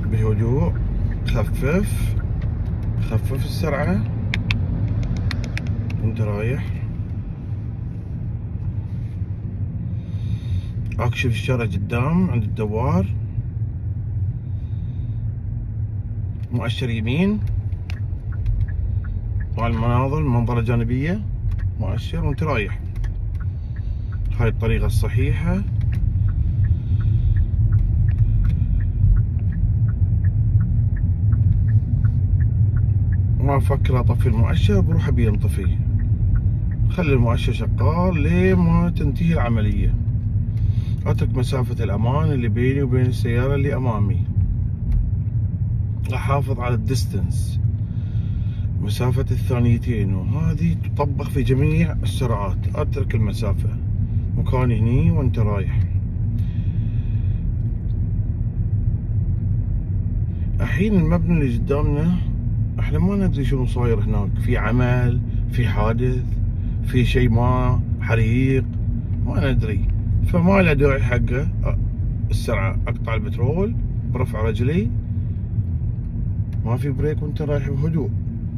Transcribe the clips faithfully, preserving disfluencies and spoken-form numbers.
بهدوء، خفف خفف السرعة وانت رايح. اكشف الشارع قدام عند الدوار، مؤشر يمين وعلى المناظر المنظرة جانبية، مؤشر وانت رايح. هاي الطريقة الصحيحة. ما افكر اطفي المؤشر، بروح ابي ينطفي. خلي المؤشر شغال لين ما تنتهي العملية. اترك مسافة الامان اللي بيني وبين السيارة اللي امامي. احافظ على الديستنس، مسافة الثانيتين، وهذه تطبق في جميع السرعات. اترك المسافة، مكاني هني وانت رايح. الحين المبنى اللي قدامنا احنا ما ندري شنو صاير هناك، في عمل، في حادث، في شيء، ما حريق، ما ندري. فما له داعي حقه السرعة. اقطع البترول برفع رجلي، ما في بريك وانت رايح بهدوء.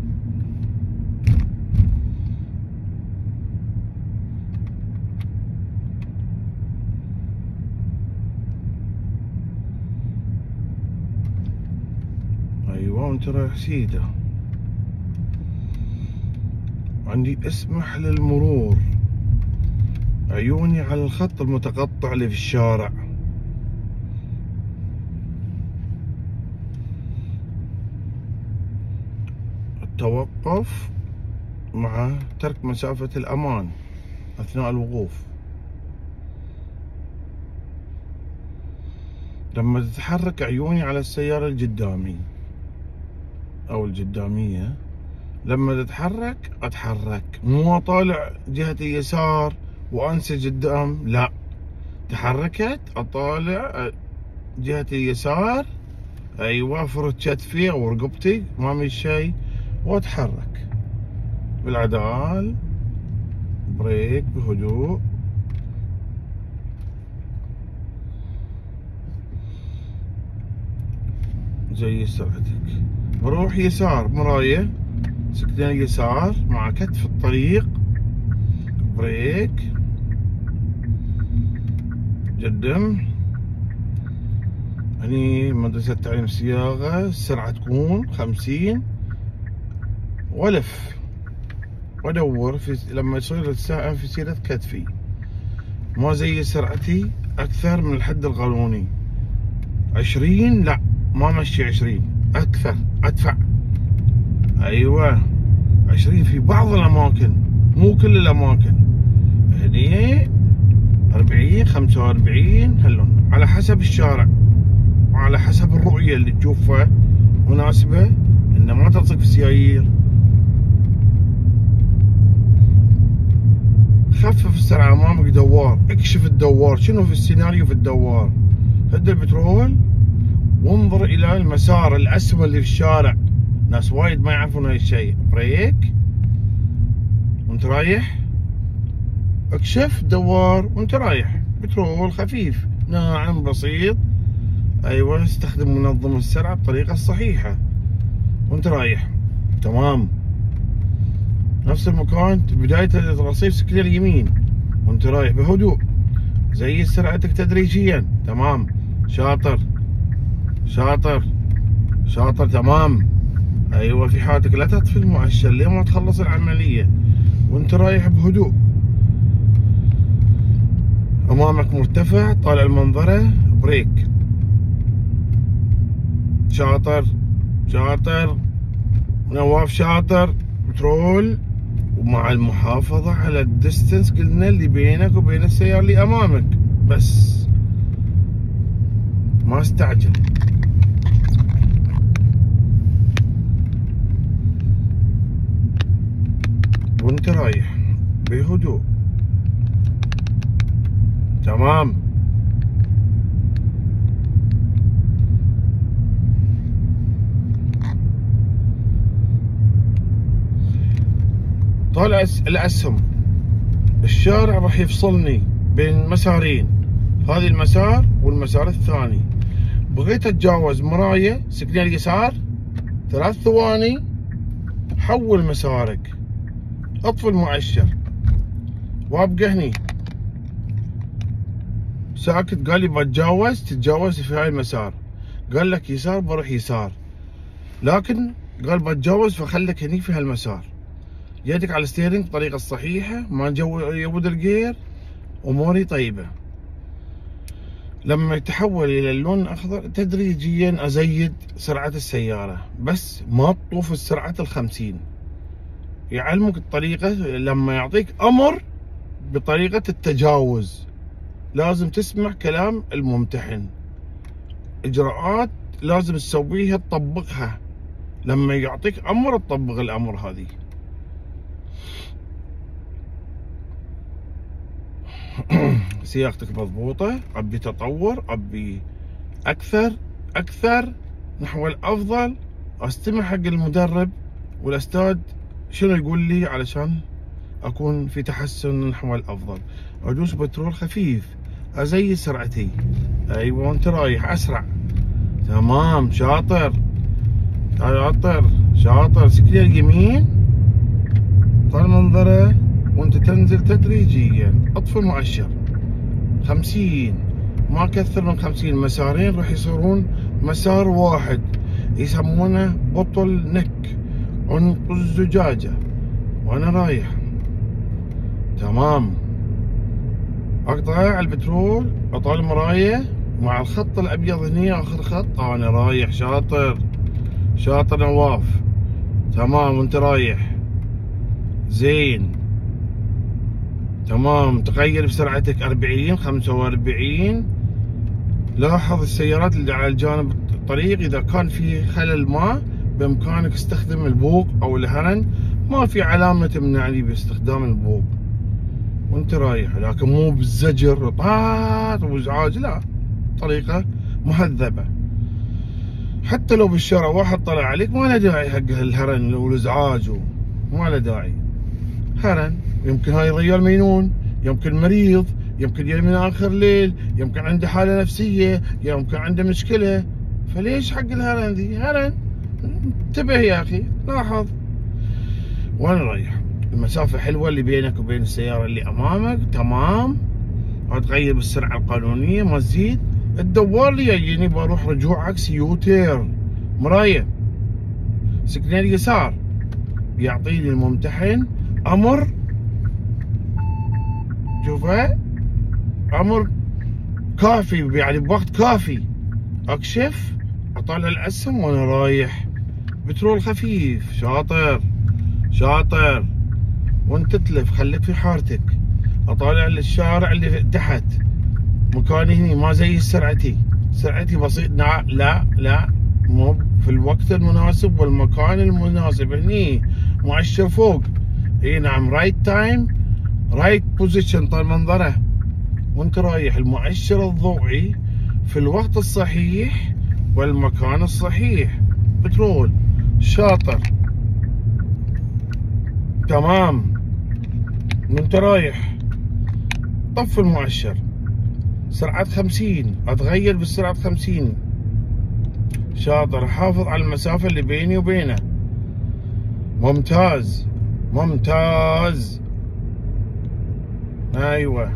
ايوه وانت رايح سيده. عندي اسمح للمرور، عيوني على الخط المتقطع اللي في الشارع. التوقف مع ترك مسافة الأمان أثناء الوقوف. لما تتحرك عيوني على السيارة القدامي أو القدامية، لما تتحرك أتحرك، مو أطالع جهة اليسار وأنسى قدام، لا. تحركت أطالع جهة اليسار، أيوة، فرد كتفي أو رقبتي أمامي الشي وأتحرك بالعدال، بريك بهدوء. زي سرعتك. بروح يسار، مراية سكتين يسار مع كتف الطريق، بريك، قدم. هني مدرسة تعليم السياقة، السرعة تكون خمسين، والف وادور في لما يصير السائق في سيرة كتفي، ما زي سرعتي اكثر من الحد القانوني. عشرين لا، ما مشي عشرين، اكثر ادفع. ايوه عشرين في بعض الاماكن، مو كل الاماكن. هني أربعين، خمسة وأربعين، هلون على حسب الشارع وعلى حسب الرؤية اللي تشوفها مناسبة، انه ما تلصق في السيايير. خفف السرعة امامك دوار، اكشف الدوار، شنو في السيناريو في الدوار. هد البترول وانظر الى المسار الاسود اللي في الشارع، ناس وايد ما يعرفون هاي الشيء. بريك وانت رايح، اكشف دوار وانت رايح، بترول خفيف ناعم بسيط. ايوه، استخدم منظم السرعة بطريقة الصحيحة وانت رايح. تمام. نفس المكان بداية الرصيف سكتير يمين وانت رايح بهدوء، زي سرعتك تدريجيا. تمام، شاطر شاطر شاطر. تمام. ايوه، في حالتك لا تطفي المؤشر لين ما تخلص العملية وانت رايح بهدوء. امامك مرتفع، طالع المنظرة، بريك. شاطر شاطر نواف، شاطر. بترول، ومع المحافظة على الديستنس قلنا اللي بينك وبين السيارة اللي امامك، بس ما استعجل. وانت رايح بهدوء. تمام. طالع الاسهم، الشارع راح يفصلني بين مسارين، هذه المسار والمسار الثاني. بغيت اتجاوز مراية سكنين اليسار ثلاث ثواني، حول مسارك، اطفي المؤشر وابقى هني ساكت. قال لي بتجاوز، تتجاوز في هاي المسار، قال لك يسار بروح يسار، لكن قال بتجاوز فخلك هني في هالمسار، يدك على الستيرنج بطريقة الصحيحة، ما يود الجير، اموري طيبة. لما يتحول الى اللون الاخضر تدريجيا ازيد سرعة السيارة، بس ما تطوف السرعة الخمسين. يعلمك الطريقة لما يعطيك امر بطريقة التجاوز، لازم تسمع كلام الممتحن، اجراءات لازم تسويها تطبقها، لما يعطيك امر تطبق الامر هذه. سياقتك مضبوطة، ابي تطور، ابي اكثر اكثر نحو الافضل، استمع حق المدرب والاستاذ شنو يقول لي علشان اكون في تحسن نحو الافضل. ادوس بترول خفيف، ازيد سرعتي، ايوه وانت رايح اسرع. تمام، شاطر شاطر شاطر. سكري اليمين، طال منظره وانت تنزل تدريجيا، اطفي المؤشر. خمسين، ما كثر من خمسين، مسارين راح يصيرون مسار واحد، يسمونه بطل نك، عنق الزجاجة، وانا رايح. تمام، اقطع البترول، اطال المراية مع الخط الابيض هني، اخر خط انا رايح. شاطر شاطر نواف. تمام، وانت رايح زين. تمام، تغير بسرعتك أربعين، خمسة وأربعين. لاحظ السيارات اللي على الجانب الطريق، اذا كان في خلل ما بامكانك استخدم البوق او الهرن، ما في علامة تمنعني باستخدام البوق وانت رايح، لكن مو بالزجر طاط وازعاج، لا، طريقة مهذبة. حتى لو بالشارع واحد طلع عليك ما له داعي حق الهرن والازعاج، ما له داعي. هرن، يمكن هاي الرجال مجنون، يمكن مريض، يمكن جاي من اخر ليل، يمكن عنده حالة نفسية، يمكن عنده مشكلة، فليش حق الهرن ذي؟ هرن، انتبه يا اخي، لاحظ. وانا رايح المسافة حلوة اللي بينك وبين السيارة اللي امامك. تمام، تغير بالسرعة القانونية، ما تزيد. الدوار اللي يجيني بروح رجوع عكسي، يوتير، مراية سكنين اليسار، يعطيني الممتحن امر، شوفه امر كافي، يعني بوقت كافي. اكشف، اطلع الاسهم وانا رايح، بترول خفيف. شاطر شاطر، وانت تتلف خليك في حارتك. اطالع الشارع اللي تحت، مكاني هني، ما زي سرعتي، سرعتي بسيط. لا لا لا، مو في الوقت المناسب والمكان المناسب. هني مؤشر فوق، اي نعم، رايت تايم رايت بوزيشن، طال منظره وانت رايح. المؤشر الضوئي في الوقت الصحيح والمكان الصحيح. بترول. شاطر. تمام، وانت رايح طف المؤشر، سرعة خمسين، اتغير بالسرعة خمسين. شاطر، حافظ على المسافة اللي بيني وبينه. ممتاز ممتاز، ايوه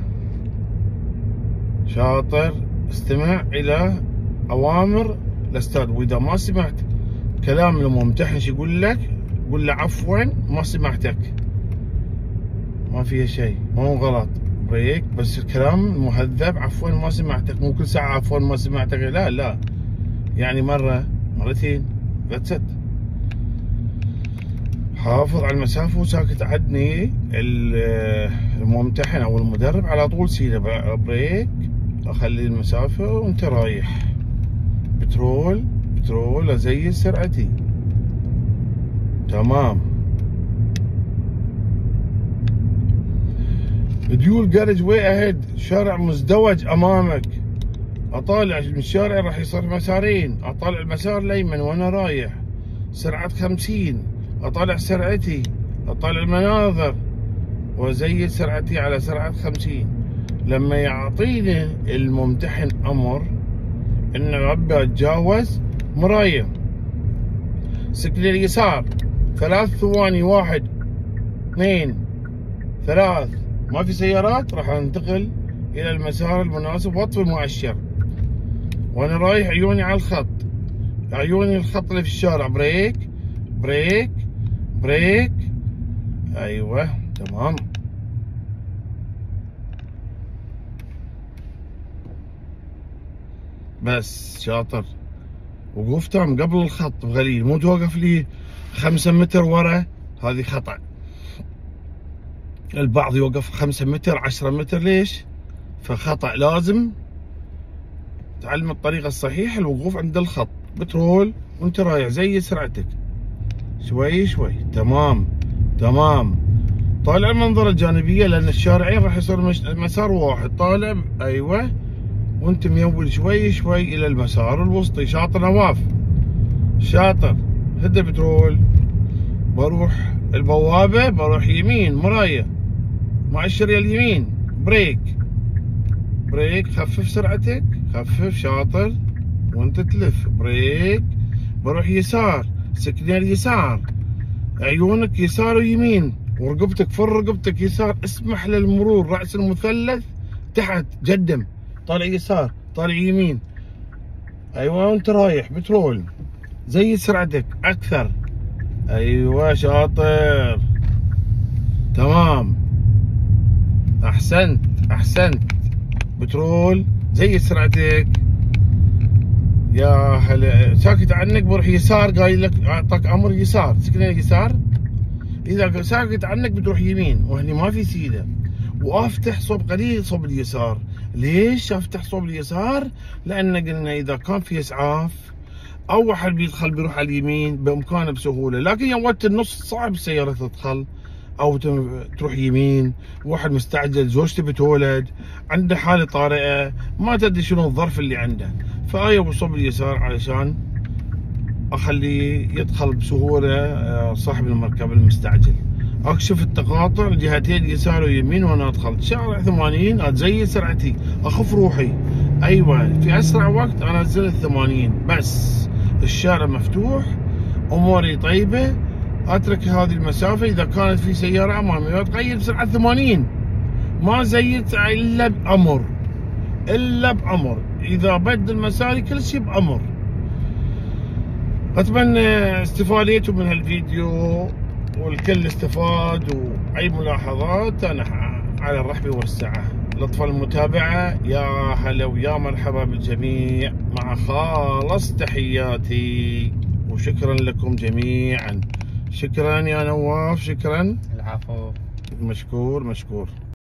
شاطر. استمع الى اوامر الاستاذ، واذا ما سمعت كلام الممتحن شو يقول لك، قول له عفوا ما سمعتك، ما فيها شيء، مو غلط، بريك، بس الكلام مهذب. عفوا ما سمعتك، مو كل ساعة عفوا ما سمعتك، لا لا، يعني مرة مرتين، ذاتس ات. حافظ على المسافة وساكت. عدني الممتحن او المدرب على طول سيده بريك، اخلي المسافة وانت رايح. بترول بترول، ازيد سرعتي. تمام. ديول جارج واي اهيد، شارع مزدوج امامك. اطالع من الشارع راح يصير مسارين، اطالع المسار الايمن وانا رايح، سرعة خمسين، اطالع سرعتي، اطالع المناظر وازيد سرعتي على سرعة خمسين. لما يعطيني الممتحن امر ان ابي اتجاوز مرايه. سكلي اليسار ثلاث ثواني، واحد اثنين ثلاث، ما في سيارات، راح انتقل الى المسار المناسب واطفي المؤشر وانا رايح عيوني على الخط، عيوني الخط اللي في الشارع. بريك بريك بريك، ايوه تمام. بس شاطر. وقوف تام قبل الخط بغليل، مو توقف لي خمسة متر ورا، هذه خطأ. البعض يوقف خمسة متر عشرة متر، ليش؟ فخطأ. لازم تعلم الطريقة الصحيحة، الوقوف عند الخط، بترول وانت رايح زي سرعتك، شوي شوي. تمام تمام. طالع المنظرة الجانبية لأن الشارعين راح يصير مسار واحد. طالع أيوه، وانت ميول شوي شوي إلى المسار الوسطي. شاطر نواف، شاطر. هدى بترول، بروح البوابة، بروح يمين مراية، مؤشر اليمين، بريك بريك، خفف سرعتك، خفف، شاطر. وانت تلف بريك، بروح يسار، سكنين اليسار، عيونك يسار ويمين، ورقبتك فر رقبتك يسار، اسمح للمرور، رأس المثلث تحت، قدم، طالع يسار، طالع يمين. ايوه وانت رايح بترول زي سرعتك اكثر. ايوه شاطر، تمام، احسنت احسنت. بترول زي سرعتك. يا هلا، ساكت عنك بروح يسار، قايل لك اعطاك امر يسار، سكنين يسار. اذا ساكت عنك بتروح يمين، وهني ما في سيده، وافتح صوب قليل صوب اليسار. ليش افتح صوب اليسار؟ لان قلنا اذا كان في اسعاف او واحد بيدخل بيروح على اليمين بامكانه بسهوله، لكن يوم وقت النص صعب السياره تدخل او تروح يمين. واحد مستعجل، زوجته بتولد، عنده حاله طارئه، ما تدري شنو الظرف اللي عنده، فايه بصوب اليسار علشان اخليه يدخل بسهوله صاحب المركب المستعجل. اكشف التقاطع الجهتين يسار ويمين وانا ادخل شارع ثمانين، ازيد سرعتي، اخف روحي. ايوه في اسرع وقت انزل الثمانين، بس الشارع مفتوح، اموري طيبه، اترك هذه المسافه. اذا كانت في سياره امامي اتغير بسرعه ثمانين، ما زيدت الا بامر، الا بامر. اذا بدل مساري كل شيء بامر. اتمنى استفاديتوا من هالفيديو والكل استفاد، واي ملاحظات انا على الرحب والسعه. لطف المتابعه، يا هلا ويا مرحبا بالجميع، مع خالص تحياتي، وشكرا لكم جميعا. شكرا يا نواف، شكرا. العفو. مشكور مشكور.